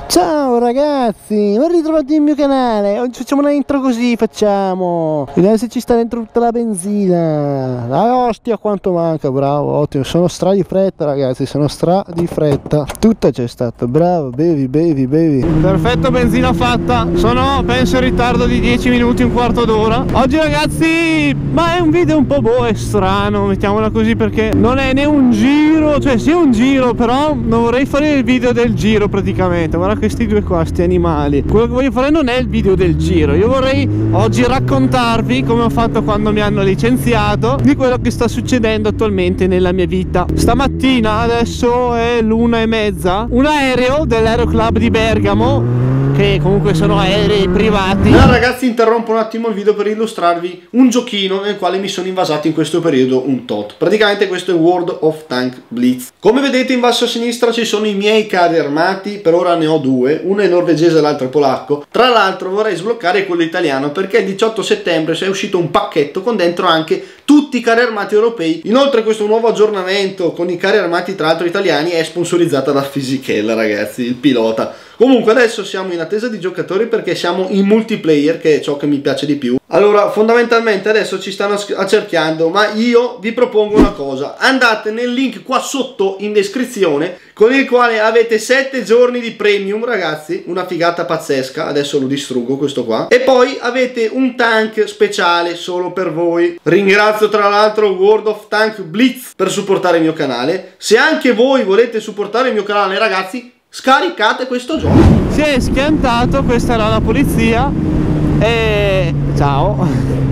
Ciao ragazzi, ben ritrovati nel mio canale. Oggi facciamo una intro così, facciamo. Vediamo se ci sta dentro tutta la benzina. Ah, ostia quanto manca, bravo, ottimo. Sono stra di fretta ragazzi, sono stra di fretta. Tutto c'è stato, bravo, bevi. Perfetto, benzina fatta. Sono penso in ritardo di 10 minuti, un quarto d'ora. Oggi ragazzi, ma è un video un po' è strano, mettiamola così, perché non è né un giro, cioè sì un giro, però non vorrei fare il video del giro praticamente. Guarda questi due qua, sti animali. Quello che voglio fare non è il video del giro. Io vorrei oggi raccontarvi, come ho fatto quando mi hanno licenziato, di quello che sta succedendo attualmente nella mia vita. Stamattina, adesso è l'1:30, un aereo dell'Aeroclub di Bergamo, che comunque sono aerei privati. Allora ragazzi, interrompo un attimo il video per illustrarvi un giochino nel quale mi sono invasato in questo periodo un tot. Praticamente questo è World of Tanks Blitz. Come vedete in basso a sinistra ci sono i miei carri armati, per ora ne ho due, uno è norvegese e l'altro è polacco. Tra l'altro vorrei sbloccare quello italiano perché il 18 settembre è uscito un pacchetto con dentro anche tutti i carri armati europei. Inoltre questo nuovo aggiornamento con i carri armati tra l'altro italiani è sponsorizzata da Fisichella ragazzi, il pilota. Comunque adesso siamo in attesa di giocatori perché siamo in multiplayer, che è ciò che mi piace di più. Allora fondamentalmente adesso ci stanno accerchiando, ma io vi propongo una cosa: andate nel link qua sotto in descrizione, con il quale avete 7 giorni di premium ragazzi, una figata pazzesca. Adesso lo distruggo questo qua, e poi avete un tank speciale solo per voi. Ringrazio tra l'altro World of Tanks Blitz per supportare il mio canale. Se anche voi volete supportare il mio canale ragazzi, scaricate questo gioco. Si è schiantato, questa era la polizia. E ciao.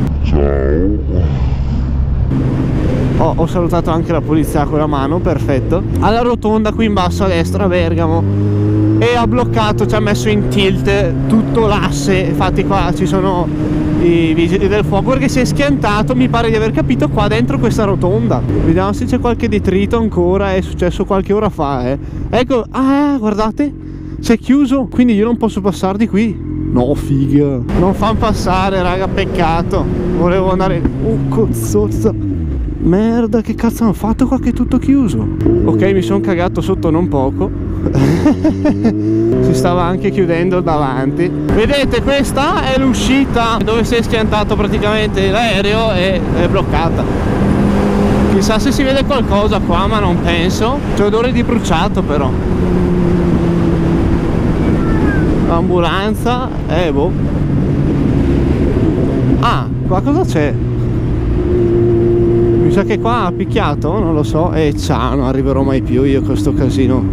Ho salutato anche la polizia con la mano, perfetto. Alla rotonda qui in basso a destra a Bergamo, e ha bloccato, ci ha messo in tilt tutto l'asse. Infatti qua ci sono i vigili del fuoco perché si è schiantato, mi pare di aver capito, qua dentro questa rotonda. Vediamo se c'è qualche detrito ancora. È successo qualche ora fa, ecco, guardate, c'è chiuso, quindi io non posso passare di qui. No, figa, non fanno passare raga, peccato. Volevo andare, cozzozza, merda, che cazzo hanno fatto qua che è tutto chiuso? Ok, mi sono cagato sotto non poco. Si stava anche chiudendo davanti. Vedete, questa è l'uscita dove si è schiantato praticamente l'aereo e è bloccata. Chissà se si vede qualcosa qua, ma non penso. C'è odore di bruciato però. Ambulanza, boh. Ah, qua cosa c'è? Mi sa che qua ha picchiato, non lo so. Ciao, non arriverò mai più io con sto casino.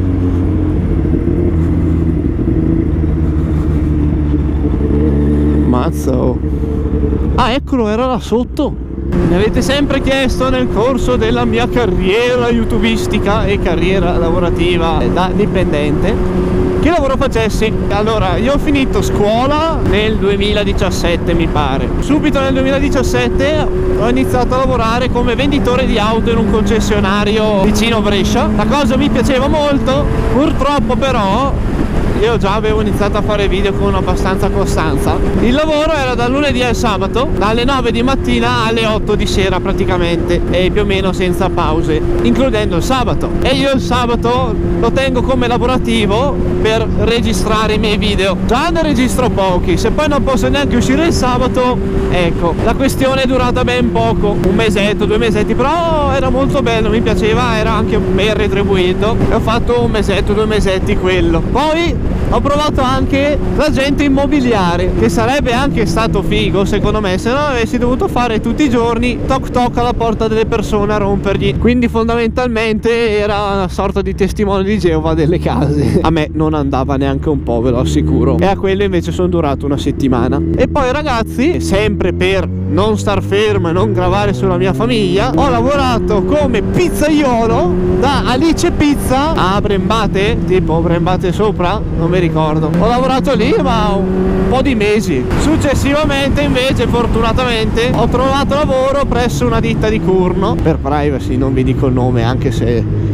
Mazza, oh. Ah, eccolo, era là sotto. Mi avete sempre chiesto nel corso della mia carriera youtubistica e carriera lavorativa da dipendente che lavoro facessi. Allora, io ho finito scuola nel 2017 mi pare. Subito nel 2017 ho iniziato a lavorare come venditore di auto in un concessionario vicino Brescia. La cosa mi piaceva molto, purtroppo però io già avevo iniziato a fare video con abbastanza costanza. Il lavoro era dal lunedì al sabato, dalle 9 di mattina alle 8 di sera praticamente, e più o meno senza pause, includendo il sabato. E io il sabato lo tengo come lavorativo per registrare i miei video. Già ne registro pochi, se poi non posso neanche uscire il sabato, ecco, la questione è durata ben poco, un mesetto, 2 mesetti, però era molto bello, mi piaceva, era anche ben retribuito, e ho fatto un mesetto, 2 mesetti quello. Poi ho provato anche l'agente immobiliare, che sarebbe anche stato figo secondo me se non avessi dovuto fare tutti i giorni toc toc alla porta delle persone a rompergli. Quindi fondamentalmente era una sorta di testimone di Geova delle case. A me non andava neanche un po', ve lo assicuro, e a quello invece sono durato una settimana. E poi ragazzi, sempre per non star fermo e non gravare sulla mia famiglia, ho lavorato come pizzaiolo da Alice Pizza a Brembate, tipo Brembate sopra, non mi ricordo. Ho lavorato lì ma un po' di mesi. Successivamente invece fortunatamente ho trovato lavoro presso una ditta di Curno. Per privacy non vi dico il nome, anche se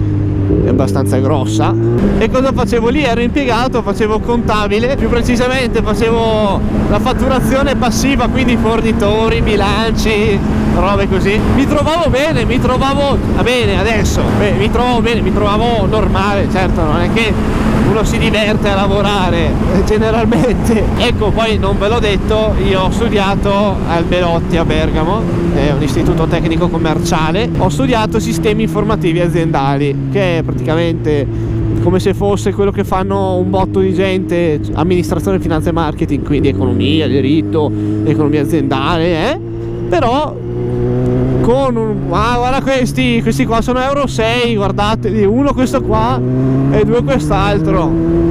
è abbastanza grossa. E cosa facevo lì? Ero impiegato, facevo contabile, più precisamente facevo la fatturazione passiva, quindi fornitori, bilanci, robe così. Mi trovavo bene, mi trovavo bene adesso, mi trovavo bene, mi trovavo normale, certo non è che uno si diverte a lavorare generalmente. Ecco, poi non ve l'ho detto, io ho studiato al Belotti a Bergamo, è un istituto tecnico commerciale, ho studiato sistemi informativi aziendali, che è praticamente come se fosse quello che fanno un botto di gente, amministrazione, finanza e marketing, quindi economia, diritto, economia aziendale, però con guarda questi qua sono Euro 6, guardateli, uno questo qua e due quest'altro,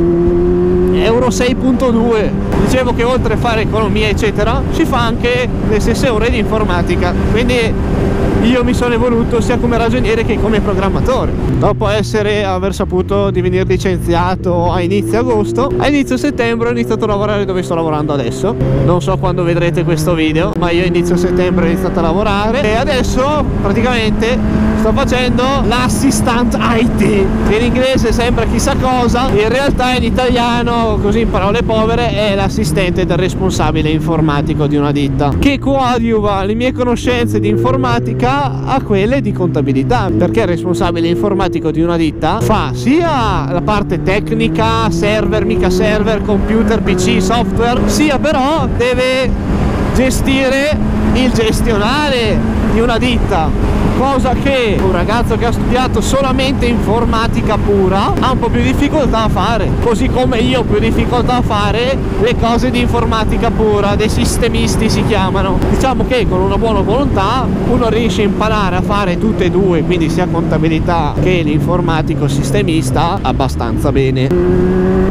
Euro 6.2. Dicevo che oltre a fare economia eccetera si fa anche le stesse ore di informatica, quindi io mi sono evoluto sia come ragioniere che come programmatore. Dopo aver saputo di venire licenziato a inizio agosto, a inizio settembre ho iniziato a lavorare dove sto lavorando adesso. Non so quando vedrete questo video, ma io a inizio settembre ho iniziato a lavorare e adesso praticamente sto facendo l'assistant IT, che in inglese sembra chissà cosa, in realtà in italiano, così in parole povere, è l'assistente del responsabile informatico di una ditta, che coadiuva le mie conoscenze di informatica a quelle di contabilità, perché il responsabile informatico di una ditta fa sia la parte tecnica, server, mica server, computer, PC, software, sia però deve gestire il gestionale di una ditta, cosa che un ragazzo che ha studiato solamente informatica pura ha un po' più difficoltà a fare, così come io ho più difficoltà a fare le cose di informatica pura, dei sistemisti si chiamano. Diciamo che con una buona volontà uno riesce a imparare a fare tutte e due, quindi sia contabilità che l'informatico sistemista, abbastanza bene.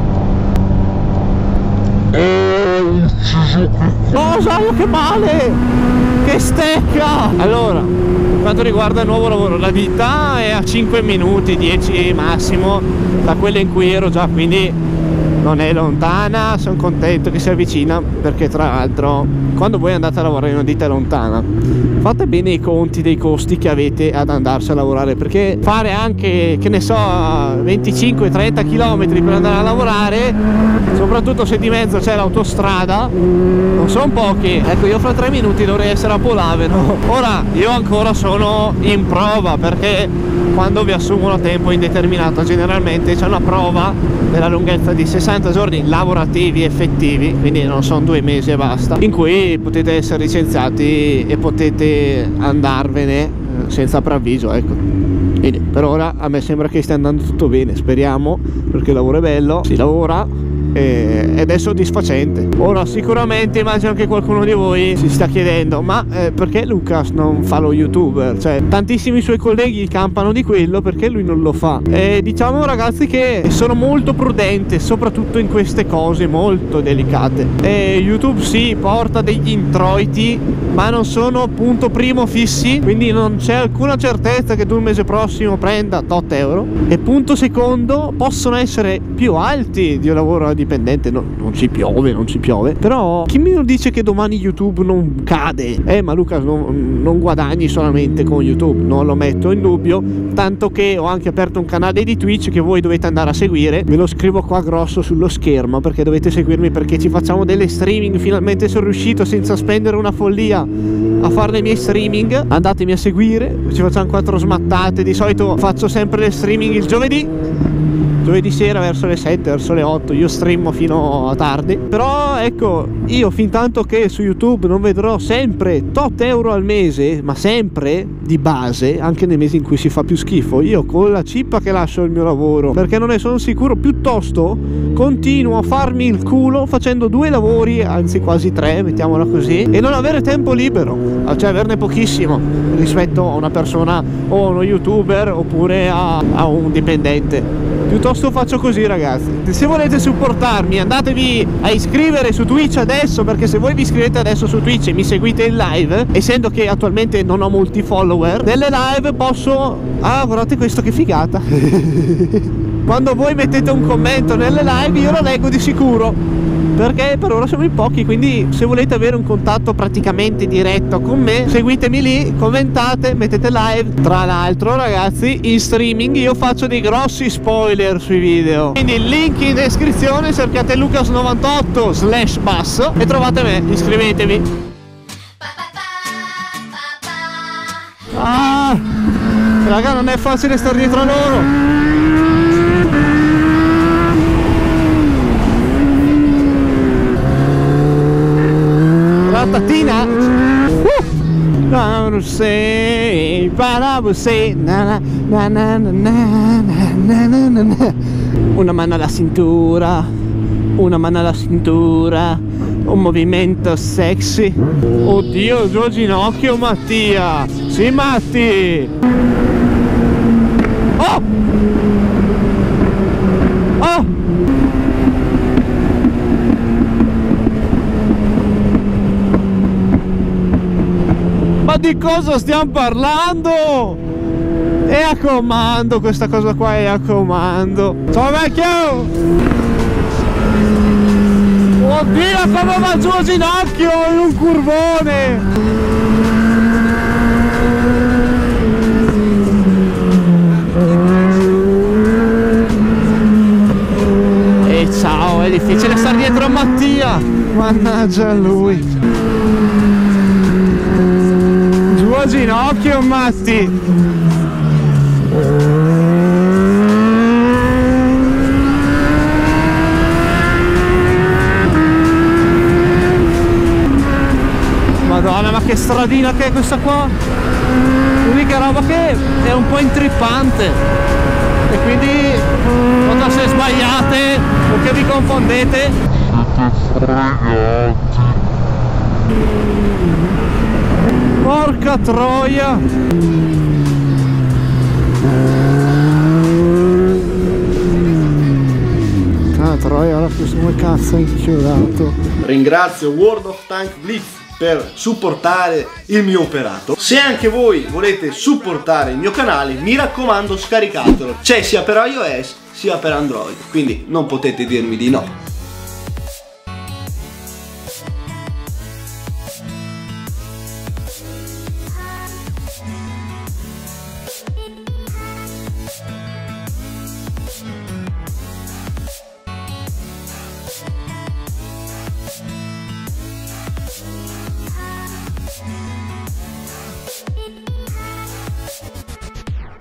Cosa? Che male! Che stecca! Allora, per quanto riguarda il nuovo lavoro, la ditta è a 5 minuti, 10 massimo da quella in cui ero già, quindi non è lontana. Sono contento che si avvicina, perché tra l'altro quando voi andate a lavorare in una ditta lontana fate bene i conti dei costi che avete ad andarci a lavorare, perché fare anche, che ne so, 25-30 km per andare a lavorare, soprattutto se di mezzo c'è l'autostrada, non sono pochi. Ecco, io fra 3 minuti dovrei essere a Polaveno. Ora io ancora sono in prova, perché quando vi assumono a tempo indeterminato generalmente c'è una prova della lunghezza di 60 giorni lavorativi effettivi, quindi non sono 2 mesi e basta, in cui potete essere licenziati e potete andarvene senza preavviso, ecco. Quindi per ora a me sembra che stia andando tutto bene, speriamo, perché il lavoro è bello, si lavora ed è soddisfacente. Ora sicuramente immagino che qualcuno di voi si sta chiedendo: ma perché Lucas non fa lo youtuber? Cioè, tantissimi suoi colleghi campano di quello, perché lui non lo fa? Diciamo, ragazzi, che sono molto prudente soprattutto in queste cose molto delicate. YouTube sì, porta degli introiti, ma non sono punto primo fissi, quindi non c'è alcuna certezza che tu il mese prossimo prenda tot euro, e punto secondo, possono essere più alti di un lavoro dipendente. Non ci piove, però chi mi dice che domani YouTube non cade? Ma Luca, non guadagni solamente con YouTube, non lo metto in dubbio, tanto che ho anche aperto un canale di Twitch che voi dovete andare a seguire, ve lo scrivo qua grosso sullo schermo, perché dovete seguirmi, perché ci facciamo delle streaming. Finalmente sono riuscito senza spendere una follia a fare le mie streaming, andatemi a seguire, ci facciamo 4 smattate. Di solito faccio sempre le streaming il giovedì sera verso le 7, verso le 8, io streamo fino a tardi. Però ecco, io fin tanto che su YouTube non vedrò sempre tot euro al mese, ma sempre di base, anche nei mesi in cui si fa più schifo, io con la cippa che lascio il mio lavoro, perché non ne sono sicuro, piuttosto continuo a farmi il culo facendo 2 lavori, anzi quasi 3, mettiamola così, e non avere tempo libero, cioè averne pochissimo rispetto a una persona o a uno youtuber oppure a un dipendente. Piuttosto faccio così, ragazzi. Se volete supportarmi, andatevi a iscrivere su Twitch adesso, perché se voi vi iscrivete adesso su Twitch e mi seguite in live, essendo che attualmente non ho molti follower, nelle live posso... Ah, guardate questo, che figata! Quando voi mettete un commento nelle live io lo leggo di sicuro, perché per ora siamo in pochi, quindi se volete avere un contatto praticamente diretto con me, seguitemi lì, commentate, mettete live. Tra l'altro ragazzi, in streaming io faccio dei grossi spoiler sui video, quindi link in descrizione, cercate Lucas98/basso e trovate me, iscrivetevi. Ah, raga, non è facile stare dietro a loro. Ratatina. Non sei, sei, una mano alla cintura, una mano alla cintura, un movimento sexy. Oddio, il tuo ginocchio, Mattia. Sì, Matti. Oh! Oh! Ma di cosa stiamo parlando? È a comando, questa cosa qua è a comando. Ciao vecchio! Oddio, come va giù a ginocchio in un curvone! E ciao, è difficile stare dietro a Mattia! Mannaggia lui! Giù a ginocchio, Matti! Madonna, ma che stradina che è questa qua! L'unica roba che è un po' intrippante e quindi quando se sbagliate o che vi confondete porca troia! Ah troia, ora più come cazzo è inchiodato. Ringrazio World of Tanks Blitz per supportare il mio operato. Se anche voi volete supportare il mio canale, mi raccomando scaricatelo, c'è sia per iOS sia per Android, quindi non potete dirmi di no.